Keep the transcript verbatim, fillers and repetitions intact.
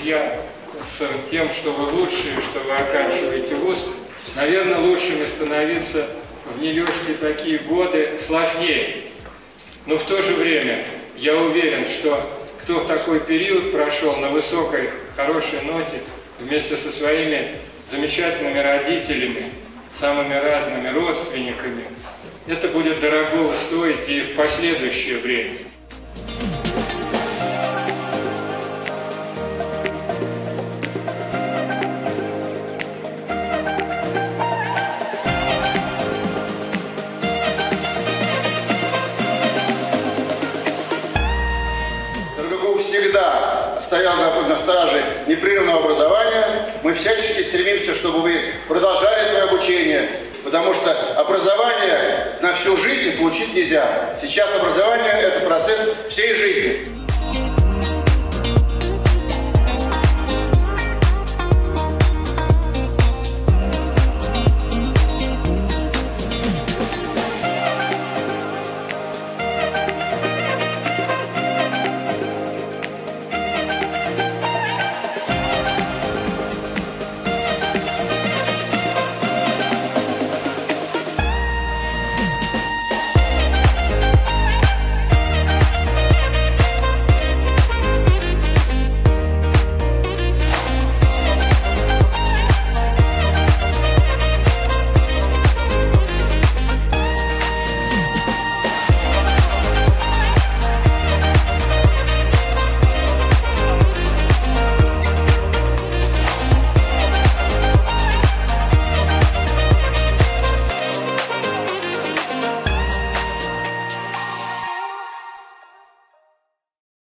друзья, с тем, что вы лучшие, что вы оканчиваете вуз, наверное, лучшими становиться в нелегкие такие годы сложнее. Но в то же время я уверен, что кто в такой период прошел на высокой, хорошей ноте, вместе со своими замечательными родителями, самыми разными родственниками, это будет дорогого стоить и в последующее время. Всегда стоял на, на страже непрерывного образования. Мы всячески стремимся, чтобы вы продолжали свое обучение, потому что образование на всю жизнь получить нельзя. Сейчас образование – это процесс всей жизни.